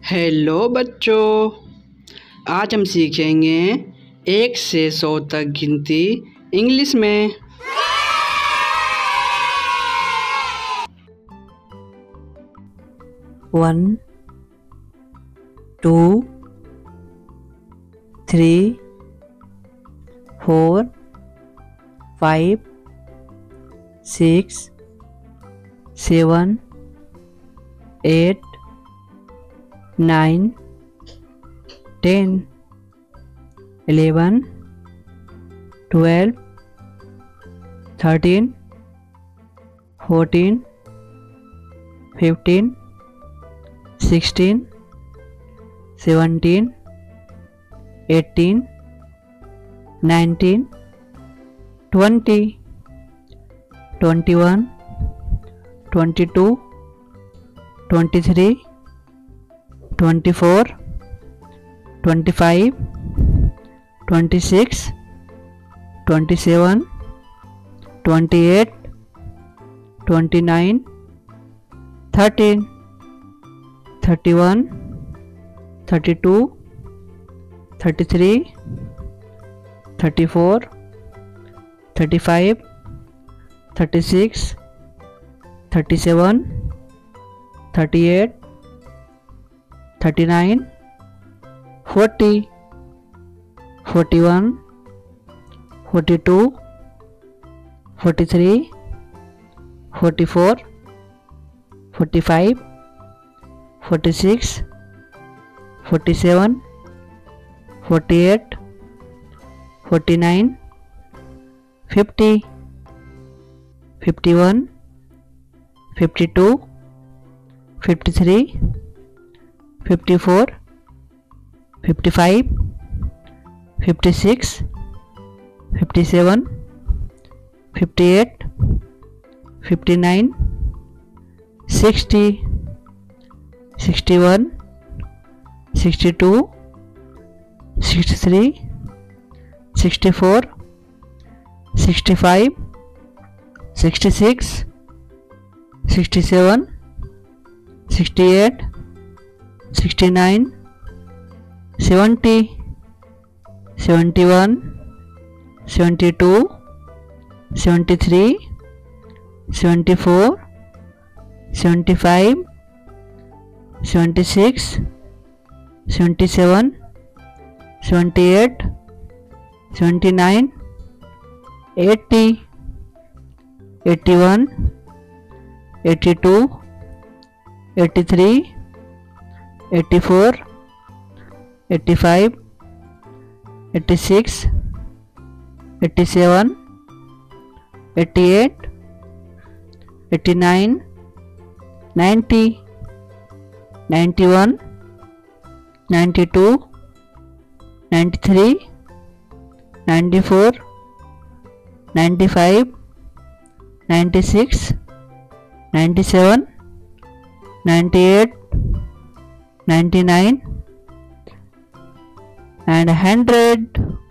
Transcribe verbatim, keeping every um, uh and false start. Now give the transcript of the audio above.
Hello बच्चों, आज हम सीखेंगे एक से सौ तक गिनती इंग्लिश में। One, two, three, four, five, six, seven, eight, nine, ten, eleven, twelve, thirteen, fourteen, fifteen, sixteen, seventeen, eighteen, nineteen, twenty, twenty one, twenty two, twenty three, twenty four, twenty five, twenty six, twenty seven, twenty eight, twenty nine, thirteen, thirty one, thirty two, thirty three, thirty four, thirty five, thirty six, thirty seven, thirty eight, thirty nine, forty, forty one, forty two, forty three, forty four, forty five, forty six, forty seven, forty eight, forty nine, fifty, fifty one, fifty two, fifty three, fifty four, fifty five, fifty six, fifty seven, fifty eight, fifty nine, sixty, sixty one, sixty two, sixty three, sixty four, sixty five, sixty six, sixty seven, sixty eight, sixty nine, seventy, seventy one, seventy two, seventy three, seventy four, seventy five, seventy six, seventy seven, seventy eight, seventy nine, eighty, eighty one, eighty two, eighty three, eighty four, eighty five, eighty six, eighty seven, eighty eight, eighty nine, ninety, ninety one, ninety two, ninety three, ninety four, ninety five, ninety six, ninety seven, ninety eight, ninety-nine and one hundred.